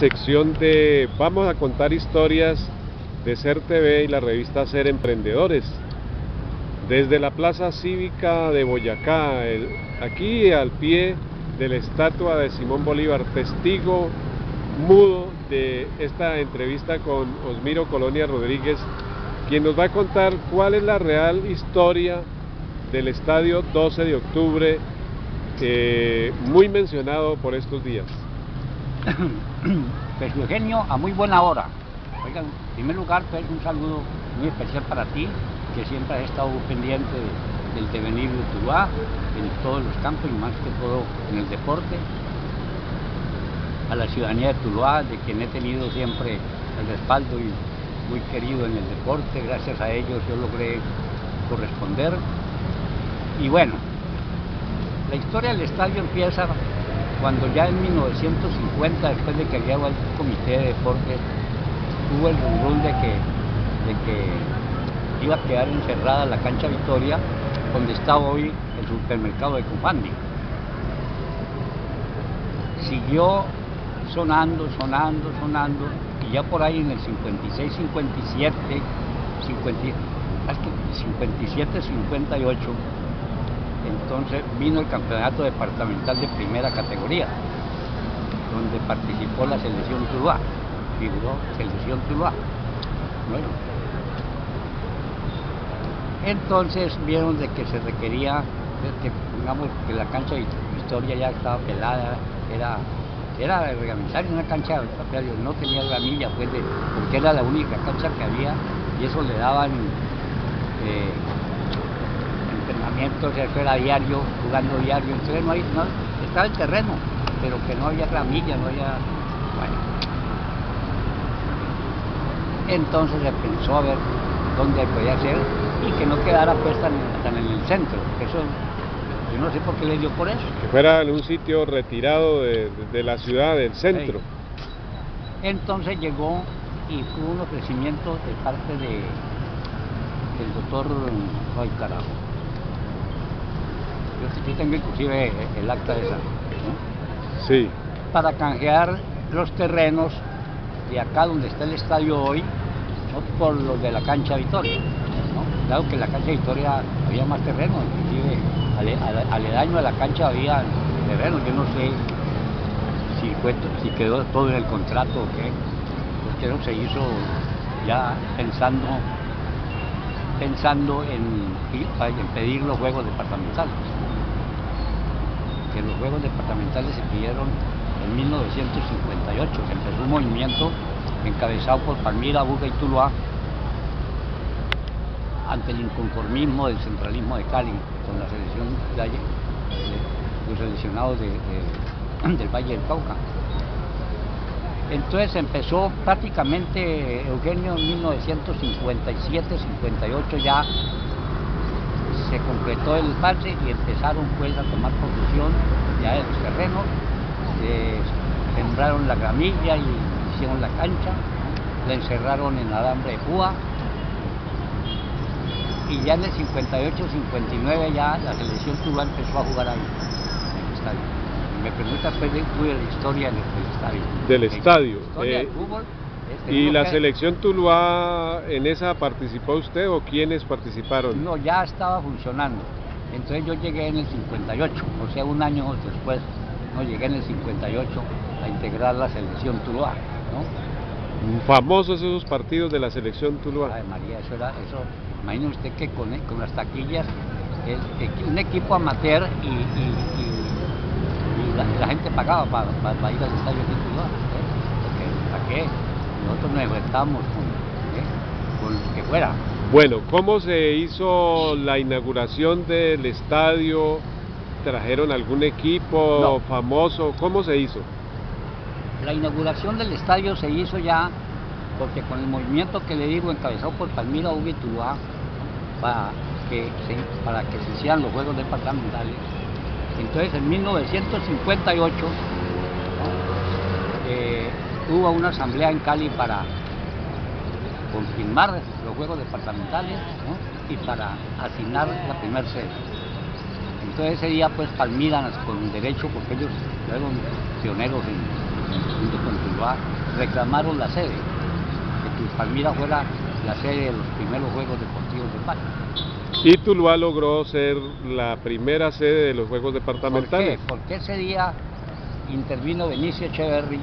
sección de Vamos a contar historias de Ser TV y la revista Ser Emprendedores. Desde la Plaza Cívica de Boyacá, aquí al pie de la estatua de Simón Bolívar, testigo mudo de esta entrevista con Osmiro Colonia Rodríguez, quien nos va a contar cuál es la real historia del estadio 12 de octubre, muy mencionado por estos días. Pues Eugenio, a muy buena hora. Oiga, en primer lugar, pues un saludo muy especial para ti, que siempre has estado pendiente del devenir de Tuluá, en todos los campos y más que todo en el deporte. A la ciudadanía de Tuluá, de quien he tenido siempre el respaldo y muy querido en el deporte, gracias a ellos yo logré corresponder. Y bueno, la historia del estadio empieza cuando ya en 1950, después de que había el comité de deportes, hubo el rumor de que iba a quedar encerrada la cancha Victoria, donde está hoy el supermercado de Confandi. Siguió sonando, y ya por ahí en el 56, 57, 58, entonces vino el campeonato departamental de primera categoría, donde participó la selección Tuluá, figuró selección Tuluá. Bueno, entonces vieron de que se requería, que pongamos que la cancha de Victoria ya estaba pelada, era reglamentaria, una cancha, no tenía gramilla, pues, porque era la única cancha que había, y eso le daban entrenamientos, eso era diario, jugando diario, entonces no, estaba el terreno, pero que no había gramilla, no había, bueno. Entonces se pensó a ver dónde podía ser y que no quedara pues tan en el centro, eso yo no sé por qué le dio por eso. Que fuera en un sitio retirado de la ciudad, del centro. Sí. Entonces llegó y hubo un ofrecimiento de parte del doctor, ay carajo, yo tengo inclusive el acta de esa, ¿no? Sí. Para canjear los terrenos de acá donde está el estadio hoy, ¿no? Por los de la cancha Victoria, ¿no? Dado que en la cancha Victoria había más terreno, inclusive aledaño a la cancha había terreno, yo no sé si quedó todo en el contrato o qué, porque eso se hizo ya pensando en pedir los juegos departamentales. Que los juegos departamentales se pidieron en 1958, se empezó un movimiento encabezado por Palmira, Buga y Tuluá ante el inconformismo del centralismo de Cali con la selección de los seleccionados del Valle del Cauca. Entonces empezó prácticamente, Eugenio, en 1957, 58 ya se completó el pase y empezaron pues a tomar posesión ya de los terrenos, sembraron la gramilla y hicieron la cancha, la encerraron en alambre de púa, y ya en el 58, 59 ya la selección Tuluá empezó a jugar ahí, en el estadio. Me preguntas pues de la historia del estadio. Del estadio. Historia del fútbol. ¿Y la selección Tuluá, en esa participó usted o quiénes participaron? No, ya estaba funcionando. Entonces yo llegué en el 58, o sea, un año después, no, llegué en el 58 a integrar la selección Tuluá, ¿no? Famosos esos partidos de la selección Tuluá. Ay, María, eso, imagine usted que con las taquillas, un equipo amateur y la gente pagaba para ir al estadio de Tuluá, porque ¿para qué? Nosotros nos enfrentamos con lo que fuera. Bueno, ¿cómo se hizo la inauguración del estadio? ¿Trajeron algún equipo famoso? ¿Cómo se hizo? La inauguración del estadio se hizo ya porque con el movimiento que le digo encabezado por Palmira, Buga y Tuluá, para que se hicieran los juegos departamentales. Entonces en 1958 hubo una asamblea en Cali para confirmar los juegos departamentales, ¿no? Y para asignar la primera sede. Entonces ese día pues Palmira con derecho, porque ellos fueron pioneros en junto con Tuluá, reclamaron la sede, que Palmira fuera la sede de los primeros Juegos Deportivos del Valle. Y Tuluá logró ser la primera sede de los Juegos Departamentales. ¿Por qué? Porque ese día intervino Benicio Echeverry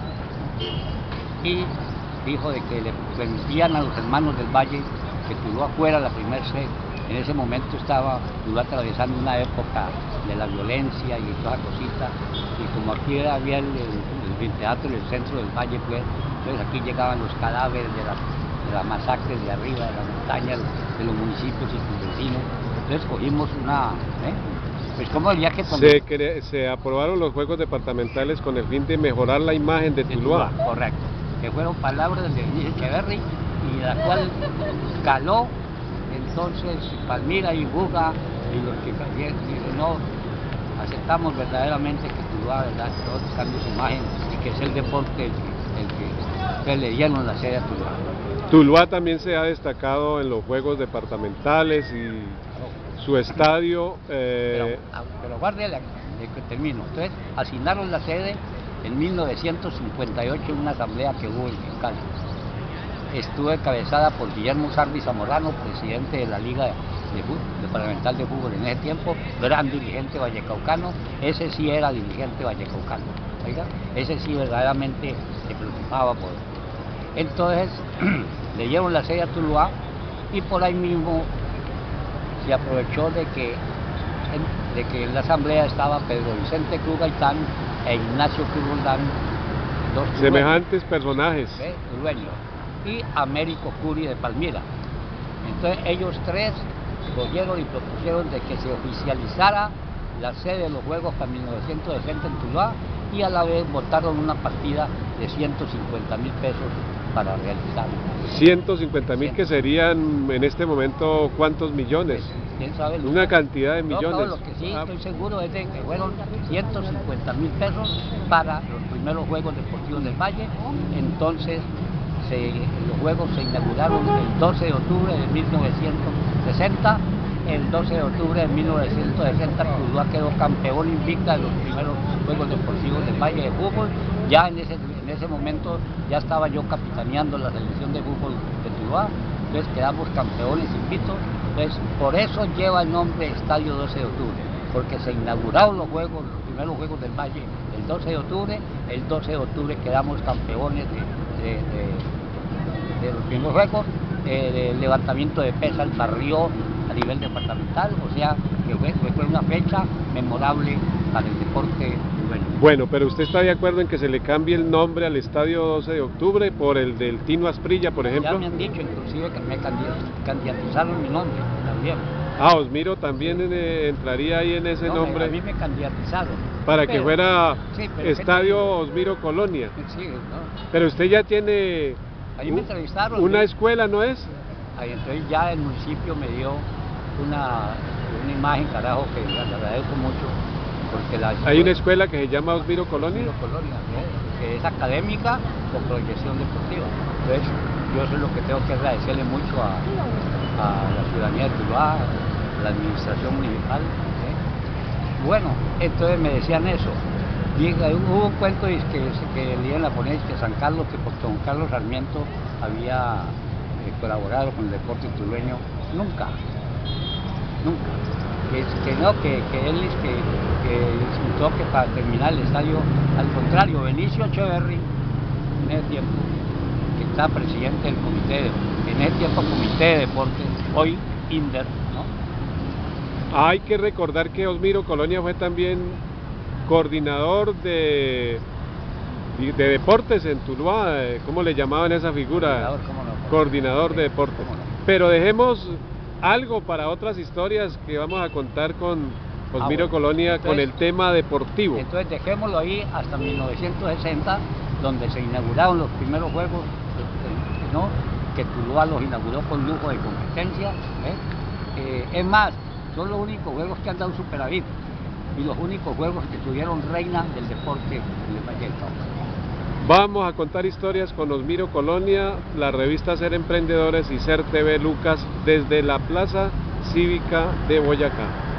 y dijo de que le permitían a los hermanos del Valle que Tuluá fuera la primera sede. En ese momento estaba Tuluá atravesando una época de la violencia y toda cosita, y como aquí había el teatro en el centro del Valle, pues, entonces aquí llegaban los cadáveres de las masacres de arriba, de la montaña, de los municipios circunvecinos. Entonces cogimos una, pues como el día que se aprobaron los Juegos Departamentales con el fin de mejorar la imagen de Tuluá. Correcto, que fueron palabras de Benicio Echeverry y la cual caló entonces Palmira y Buga y los que no aceptamos verdaderamente que Tuluá, ¿verdad?, que cambie su imagen y que es el deporte el que le dieron la sede a Tuluá. Tuluá también se ha destacado en los Juegos Departamentales y su estadio... Pero guarde que termino. Entonces asignaron la sede en 1958 en una asamblea que hubo en Cali. Estuvo encabezada por Guillermo Sardi Zamorano, presidente de la Liga Departamental de Fútbol en ese tiempo, gran dirigente vallecaucano. Ese sí era dirigente vallecaucano, oiga, ese sí verdaderamente se preocupaba por... Entonces le dieron la sede a Tuluá y por ahí mismo se aprovechó de que en la asamblea estaba Pedro Vicente Cruz Gaitán e Ignacio Cruz Roldán, dos semejantes personajes, dueños, y Américo Curi de Palmira. Entonces ellos tres cogieron y propusieron de que se oficializara la sede de los Juegos para 1960 en Tuluá, y a la vez votaron una partida de 150.000 pesos para realizarlo. 150.000, que serían en este momento ¿cuántos millones? Pues, ¿quién sabe? Una cantidad de millones. No, lo que sí estoy seguro es de que fueron 150.000 pesos para los primeros Juegos Deportivos del Valle. Entonces los Juegos se inauguraron el 12 de octubre de 1960. El 12 de octubre de 1960 Tuluá quedó campeón invicta de los primeros Juegos Deportivos del Valle de fútbol. Ya en ese momento ya estaba yo capitaneando la selección de fútbol de Tuluá, entonces quedamos campeones invictos. Entonces por eso lleva el nombre Estadio 12 de octubre, porque se inauguraron los primeros Juegos del Valle el 12 de octubre, el 12 de octubre quedamos campeones de los primeros Juegos, de levantamiento de pesas barrió a nivel departamental, o sea que fue una fecha memorable para el deporte. Bueno, pero ¿usted está de acuerdo en que se le cambie el nombre al Estadio 12 de octubre por el del Tino Asprilla, por ejemplo? Ya me han dicho inclusive que me candidatizaron mi nombre también. Ah, Osmiro también entraría ahí en ese nombre. A mí me candidatizaron. Para que fuera Estadio Osmiro Colonia. Sí, ¿no? Pero usted ya tiene ahí me entrevistaron, una escuela, ¿no es? Ahí entonces ya el municipio me dio una imagen, carajo, que le agradezco mucho. Porque hay una escuela que se llama Osmiro Colonia. Osmiro Colonia, que es académica con proyección deportiva. Entonces yo eso es lo que tengo que agradecerle mucho a la ciudadanía de Tuluá, a la administración municipal. Bueno, entonces me decían eso. Y hubo un cuento que leí en la ponencia de San Carlos, que porque don Carlos Sarmiento había colaborado con el deporte tulueño. Nunca. Que él insultó que para terminar el estadio, al contrario, Benicio Echeverry, en ese tiempo, que está presidente del comité, en ese tiempo comité de deportes, hoy INDER, ¿no? Hay que recordar que Osmiro Colonia fue también coordinador de deportes en Tuluá. ¿Cómo le llamaban esa figura? Coordinador de deportes. Pero dejemos algo para otras historias que vamos a contar con Osmiro Colonia, entonces, con el tema deportivo. Entonces dejémoslo ahí hasta 1960, donde se inauguraron los primeros Juegos, ¿no? Que Tuluá los inauguró con lujo de competencia. Es más, son los únicos Juegos que han dado superávit y los únicos Juegos que tuvieron reina del deporte en el Valle del Cauca. Vamos a contar historias con Osmiro Colonia, la revista Ser Emprendedores y Ser TV Lucas desde la Plaza Cívica de Boyacá.